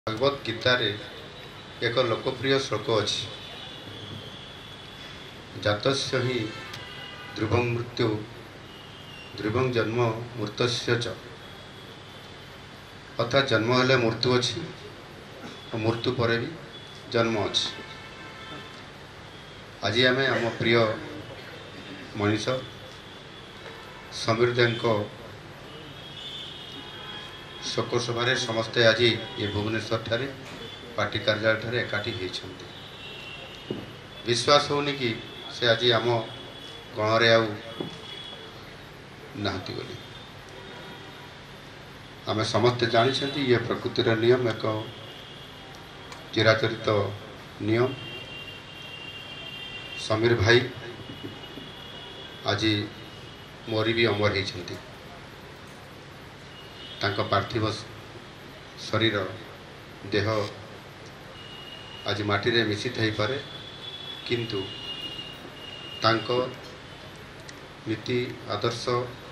भगवत गीता रे एक लोकप्रिय श्लोक अच्छी जातस्य ही ध्रुवं मृत्यु ध्रुवं जन्म मृतस्य च अर्थात जन्म हेले मृत्यु अच्छी और मृत्यु पर भी जन्म अच्छी। आज आम आम प्रिय मनीष समीर देव शोक सभारे समस्ते आज ये भुवनेश्वर ठारे पार्टी कार्यालय ठारे एकाठी होती। विश्वास होनी कि से आज आम गणरे आती बोली आम समस्ते जानी ये प्रकृतिर नियम एक चिराचरित नियम। समीर भाई आज मोरी भी अमर होती पार्थिव शरीर देह आज माटी रे मिसी थई पारे किंतु तांको नीति आदर्श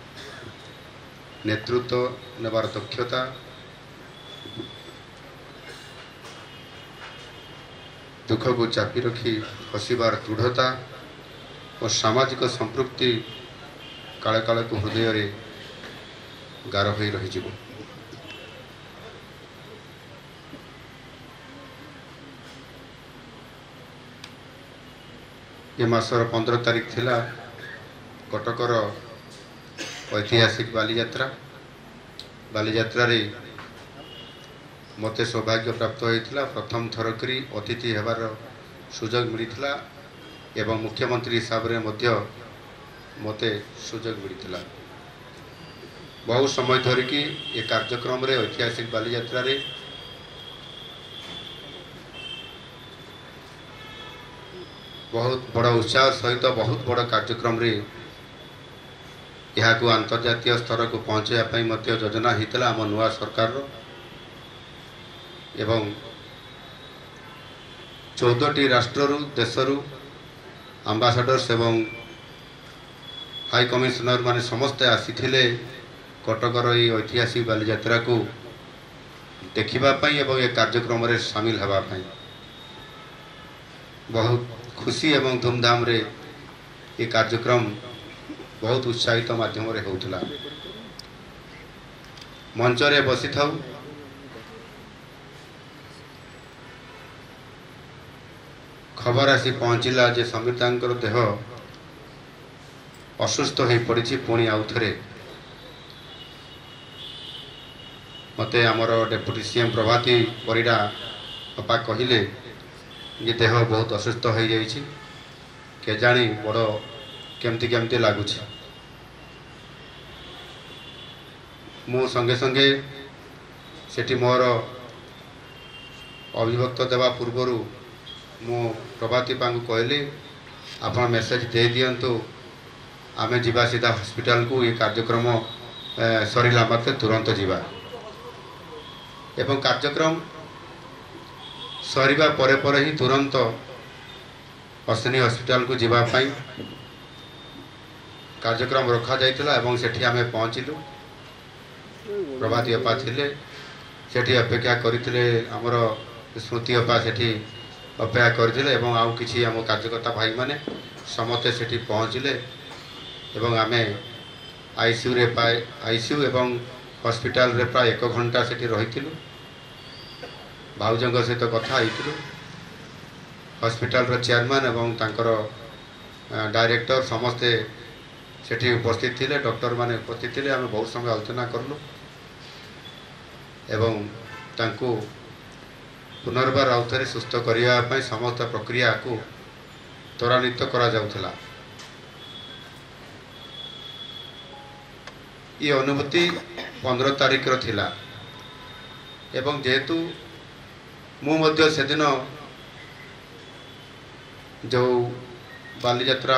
नेतृत्व नेबार दक्षता दुख को चापी रखी हसिबार दृढ़ता और सामाजिक संपृक्ति काले काले को हृदय रे गार हो रही। ये मासर 15 तारीख थिला कटकर ऐतिहासिक बालीजात्रा रे मते सौभाग्य प्राप्त होता। प्रथम थर करी अतिथि हेबार सुजोग मिलता एवं मुख्यमंत्री हिसाब रे मध्य मते सुजोग मिलता। बहु समय धरिकी ये कार्यक्रम रे ऐतिहासिक बालीजात्रा रे बहुत बड़ा उत्साह सहित बहुत बड़ा कार्यक्रम रे यहाँ को अंतर्जातीय स्तर को पहुँचाई योजना होता आम नुआ सरकार एवं 14टी राष्ट्र देशरू आंबासाडर्स एवं हाई कमिशनर माने समस्ते आसीथिले कटकर ये ऐतिहासिक बालीजात्रा को देखिबापाई एवं ये कार्यक्रम रे शामिल हेबापाई बहुत खुशी एवं धूमधाम रे ये कार्यक्रम बहुत उत्साहित माध्यम रे होउथला। मंच रे बसी थाउ खबर आसी पहुँचला जे समीर दांकर देह असुस्थ हो पड़ी पुणी आउ थे मते आमर डेप्यूटी सीएम प्रभाती परिडा अपा कहले ये देह बहुत असुस्थ हो जाइए के जानी बड़ केमती केमती लगुच। मु संगे संगे सेठी मोर अभिव्यक्त देवा पूर्वर मु प्रभाती पांगु कहली आपण मेसेज दे दियंतु आमे जीवा सीधा हॉस्पिटल को ये कार्यक्रम सरिला मात्रे तुरंत जीवा एवं कार्यक्रम सरिबा परे परे ही तुरंत अश्विनी हॉस्पिटल को जीवा पाई कार्यक्रम रखा जाइतिला एवं सेठी आमे पहुँचलु। प्रभाती अपा थिले सेठी अपेक्षा करथिले हमर स्मृति अपा सेठी अपेक्षा करथिले एवं आउ किछि हम कार्यकर्ता भाई माने समते सेठी पहुँचले एवं आमे आईसीयू एवं हॉस्पिटल रे प्राय 1 घंटा सेठी रहिथिलु। भाउजंग सहित कथा होइथिलु। हॉस्पिटल रो चेयरमैन एवं तांकर डायरेक्टर समस्ते सेठी उपस्थित थिले डॉक्टर माने उपस्थित थिले। आमे बहुत समय आलोचना करलु एवं तांको पुनर्बार आउथरे सुस्थ करिया पई समस्त प्रक्रिया को त्वरान्वित करा जाउथला। ये अनुभूति 15 तारीख रो थिला एवं जेहेतु मु मध्य से दिन जो बालीजात्रा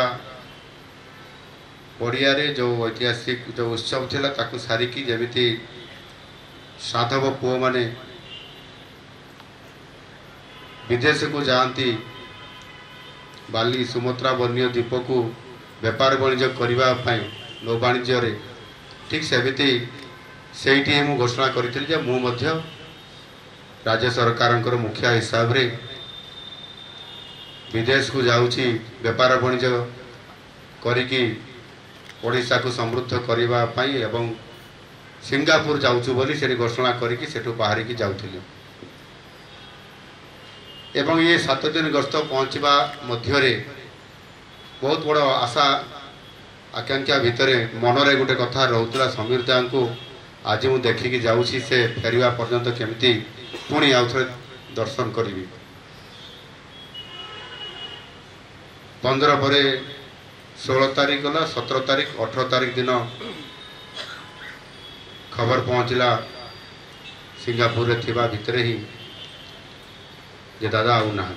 पड़िया रे जो ऐतिहासिक जो उत्सव थिला ताकु सारिकी जेमिति साधव पुओ माने विदेश को जाती बाली सुमत्रा वन्य द्वीप को व्यापार वाणिज्य करने नौ वाणिज्य ठीक सेमिति से घोषणा करी मु राज्य सरकार मुखिया हिसाब रे विदेश को जाऊँगी व्यापार वाणिज्य करिकी ओडिशा को समृद्ध करने एवं सिंगापुर जाऊँ बोली से घोषणा करिकी सेठू बाहर की जाऊली एवं ये 7 दिन गस्त पहुँचवा मध्य बहुत बड़ आशा आकांक्षा भितर मनरे गोटे कथा रोला समीर दा को आज मु देखिकी जाऊँगी से फेरवा पर्यंत केमती पुणी आउ थे दर्शन करी 15 पर 16 तारीख गला 17 तारीख 18 तारीख दिन खबर पहुँचला सिंगापुर रे थिबा भितर ही जे दादा आउ ना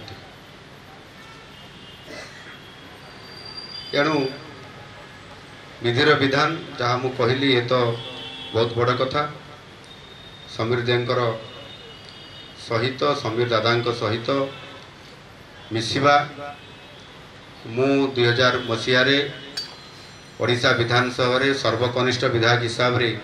एणु विधिर विधान जहाँ मु कहली ये तो बहुत बड़ कथा समीर देंकर सहित समीर दादा सहित मिसिबा मु 2000 मसीह ओडिशा विधानसभा रे सर्वकनिष्ठ विधायक हिसाब रे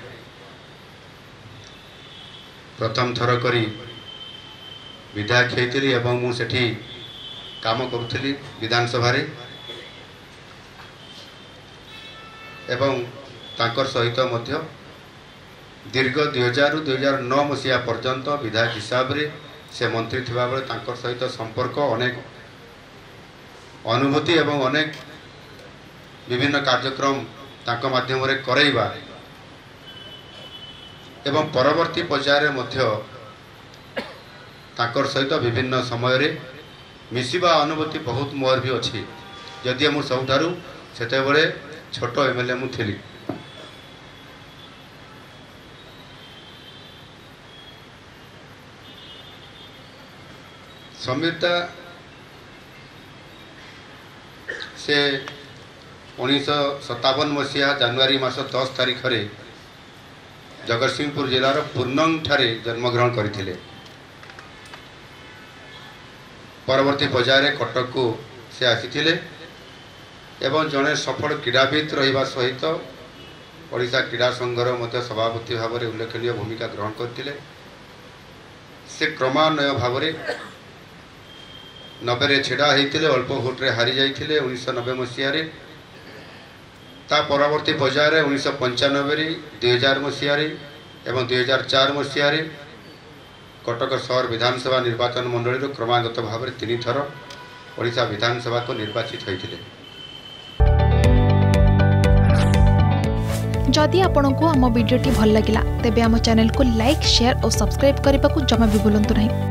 प्रथम थर करी विधायक होती एवं मु सेठी काम करुथली विधानसभा रे एवं तांकर सहित मध्य दीर्घ 2000 रु 2009 मसीहा पर्यंत विधायक हिसाब रे से मंत्री थिबा बेले तांकर सहित संपर्क अनेक अनुभूति एवं अनेक विभिन्न कार्यक्रम तांको माध्यम रे करैबा एवं परवर्ती पर्याय मध्य तांकर सहित विभिन्न समय रे मिसिबा अनुभूति बहुत मोर भी अच्छी जदि मु सबठारु सेते बेले छोट एमएलए मु थिली समीरता से 1957 मसीहा जनवरी मास 10 तारीख रे जगतसिंहपुर जिलार पूर्णंग ठारे जन्मग्रहण करथिले परवर्ती पर्याय कटक को से आसीथिले एवं जड़े सफल क्रीड़ाविद रहिबा सहित ओडिशा क्रीड़ा संघर मध्य सभापति भाव में उल्लेखनीय भूमिका ग्रहण करथिले से क्रमान्वय भाव में 90 रे छिड़ा होते अल्प भोट्रे हारी जाइए 1990 मसीह ता परवर्ती पर्याय 1995 2000 मसीह एवं 2004 मसीह कटक शहर विधानसभा निर्वाचन मंडली क्रमागत भाव में 3 थर ओडिशा विधानसभा को निर्वाचित होते। जदि आपंक आम भिडी भल लगा तेब आम चैनल को लाइक शेयर और सब्सक्राइब करने को जमा भी भूलु नहीं।